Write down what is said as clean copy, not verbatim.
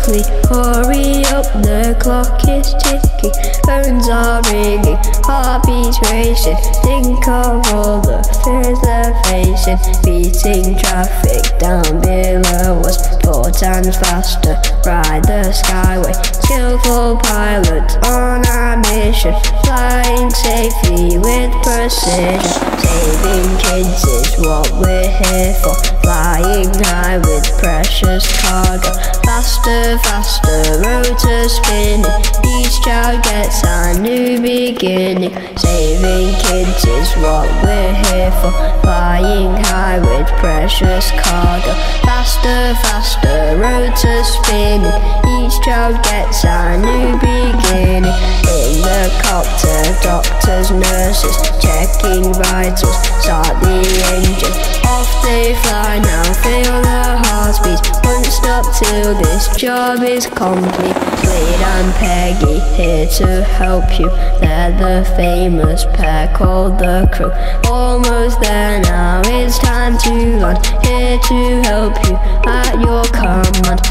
quickly, hurry up, the clock is ticking. Phones are ringing, heartbeats racing. Think of all the fears they're facing. Beating traffic down below us 4 times faster, ride the skyway. Skillful pilots on our mission, flying safely with precision. Saving kids is what we're here for, flying high with precious cargo. Faster, faster, rotor spinning, each child gets a new beginning. Saving kids is what we're here for, flying high with precious cargo. Faster, faster, rotor spinning, each child gets a new beginning. In the copter, doctors, nurses, checking vitals, start the engine. Off they fly now, feel the heartbeat, won't stop till this job is complete. Slade and Peggy here to help you, they're the famous pair called the Crew. Almost there now, it's time to land, here to help you at your command.